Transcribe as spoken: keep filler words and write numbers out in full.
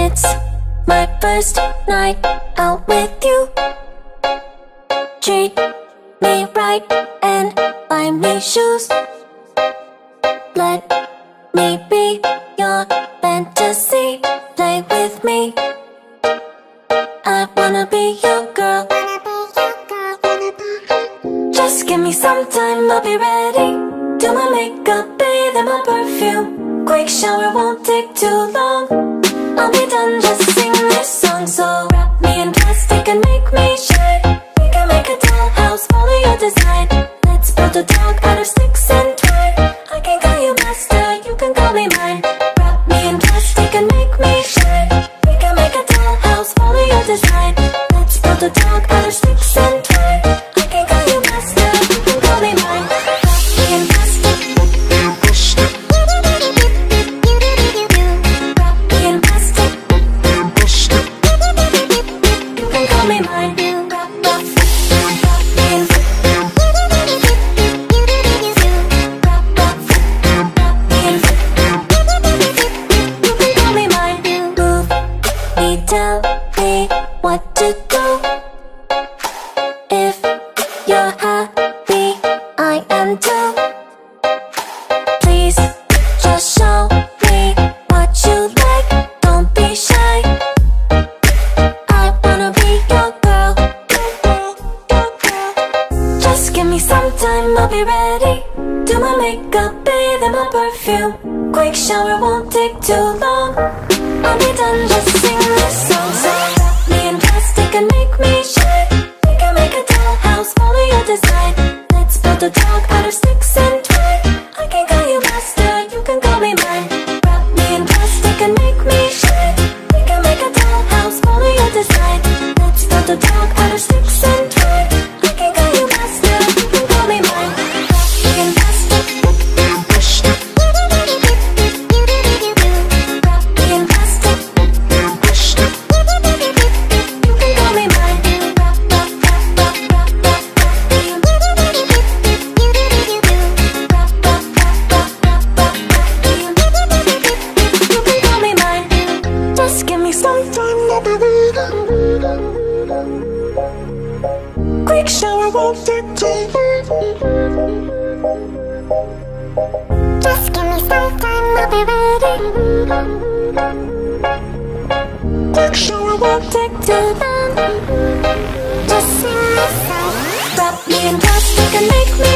It's my first night out with you. Treat me right and buy me shoes. Let me be your fantasy. Play with me. I wanna be your girl. Just give me some time, I'll be ready. Do my makeup, bathe in my perfume. Quick shower won't take too long. I'll be done, just sing this song. So wrap me in plastic and make me shine. We can make a dollhouse, follow your design. Let's build a dog out of sticks and twine. I can call you master, you can call me mine. Wrap me in plastic and make me shine. We can make a dollhouse, follow your design. Let's build a dog out of sticks and twine. I can call you master, you can call me mine. Wrap me in plastic. Wrap me in plastic. You can call me mine. Wrap, wrap, wrap me in. Wrap, wrap, wrap me in. You can call me mine. Move me, tell me what to do. If you're happy, I am too. Please just show me what you like. Don't be shy. I wanna be your girl. Just give me some time, I'll be ready. Do my makeup, bathe in my perfume. Quick shower won't take too long. I'll be done, just sing this song. So wrap me in plastic and make me shine. We can make a dollhouse, follow your design. Let's build a dog out of sticks and twine. I can call you master, you can call me mine. Wrap me in plastic and make me shine. We can make a dollhouse, follow your design. Let's build a dog out of sticks and twine. I can call you master, you can call me mine. Wrap me in plastic. Wrap me in plastic. You can call me mine. Wrap, wrap, wrap, wrap, wrap, wrap, wrap me in. Wrap, wrap, wrap, wrap, wrap, wrap, wrap me in. You can call me mine. Just give me some time, I'll be waiting. Quick shower won't take too long. Just give me some time, I'll be ready. Quick shower won't take too long. Just sing this song. Wrap me in plastic and make me